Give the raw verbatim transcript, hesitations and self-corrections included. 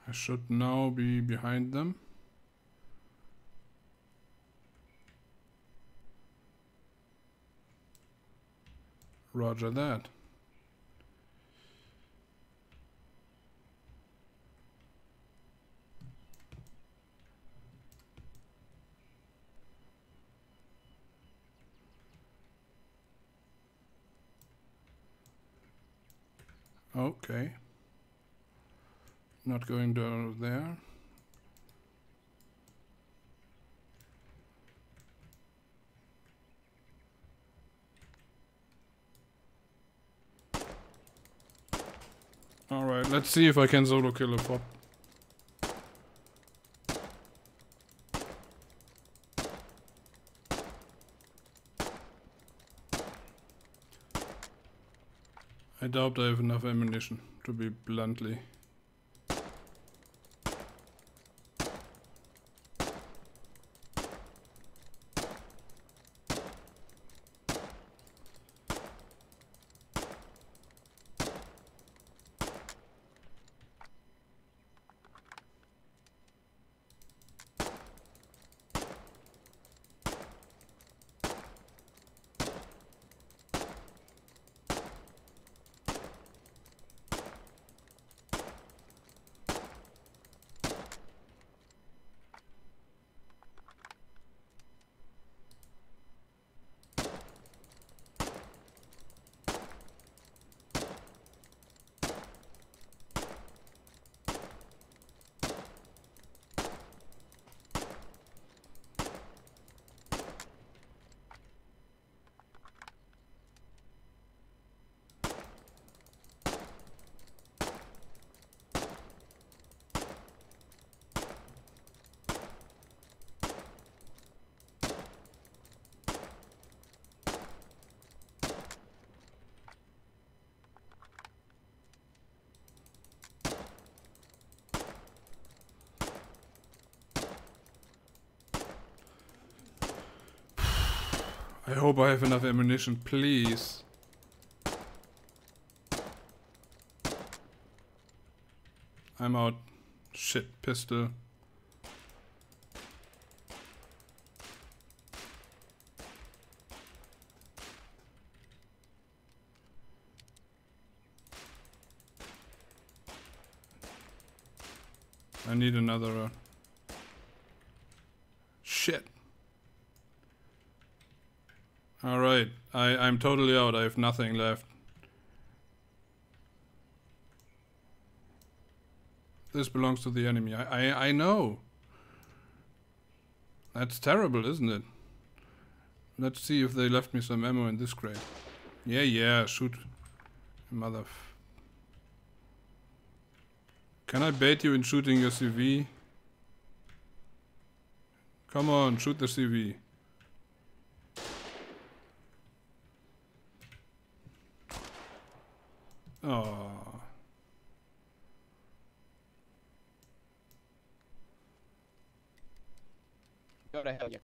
I should now be behind them. Roger that. Okay. Not going down there. Alright, let's see if I can solo kill a fob. I doubt I have enough ammunition, to be bluntly. I hope I have enough ammunition, please. I'm out. Shit, pistol. I need another round. Shit. Alright, I, I'm totally out. I have nothing left. This belongs to the enemy. I, I, I know. That's terrible, isn't it? Let's see if they left me some ammo in this crate. Yeah, yeah, shoot. Mother... F Can I bait you in shooting your C V? Come on, shoot the C V. Oh. Go to hell, yeah.